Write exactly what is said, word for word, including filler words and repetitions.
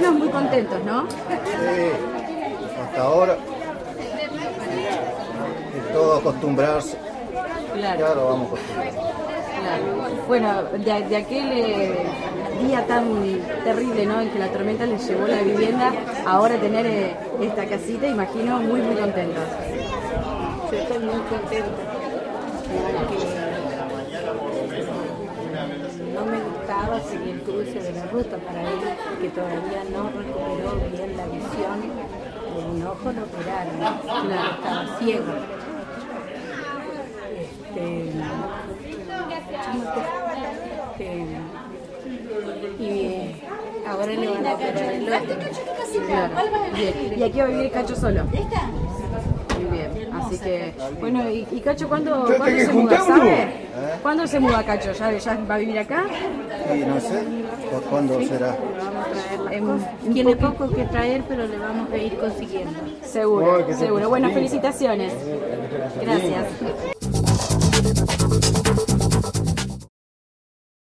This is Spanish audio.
menos muy contentos, ¿no? Sí, hasta ahora. Y todo acostumbrarse. Claro. Ya lo vamos a acostumbrar. Claro. Bueno, de, de aquel eh, día tan terrible, ¿no?, en que la tormenta les llevó la vivienda, ahora tener eh, esta casita, imagino, muy, muy contentos. Yo estoy muy contenta, porque no me gustaba seguir el cruce de la ruta para él, que todavía no recuperó bien la visión. De un ojo lo operaron, claro, estaba ciego. Este, este, y ahora le van a operar el otro. Claro. Bien. ¿Y aquí va a vivir Cacho solo? Muy bien, así que, bueno, ¿y, y Cacho cuándo, ¿cuándo se muda, sabe? ¿Eh? ¿Cuándo se muda Cacho? ¿Ya, ¿Ya va a vivir acá? Y no sé, ¿por cuándo será? Tiene poco que traer, pero le vamos a ir consiguiendo. Seguro, seguro. Bueno, felicitaciones. Gracias.